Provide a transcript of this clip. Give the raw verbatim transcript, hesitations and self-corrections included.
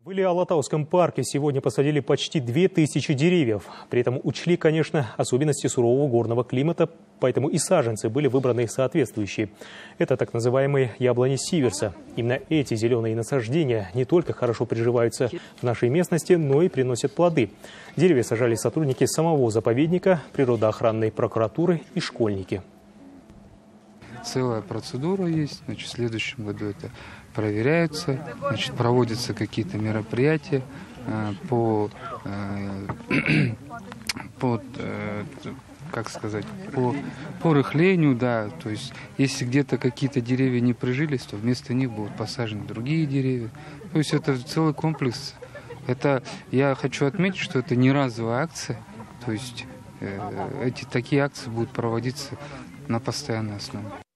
В Или-Алатауском парке сегодня посадили почти две тысячи деревьев. При этом учли, конечно, особенности сурового горного климата, поэтому и саженцы были выбраны соответствующие. Это так называемые яблони Сиверса. Именно эти зеленые насаждения не только хорошо приживаются в нашей местности, но и приносят плоды. Деревья сажали сотрудники самого заповедника, природоохранной прокуратуры и школьники. Целая процедура есть. Значит, в следующем году это проверяются, значит, проводятся какие-то мероприятия э, по, э, по э, как сказать, по, по рыхлению, да. То есть, если где-то какие-то деревья не прижились, то вместо них будут посажены другие деревья. То есть это целый комплекс. Это, я хочу отметить, что это не разовая акция. То есть э, эти такие акции будут проводиться на постоянной основе.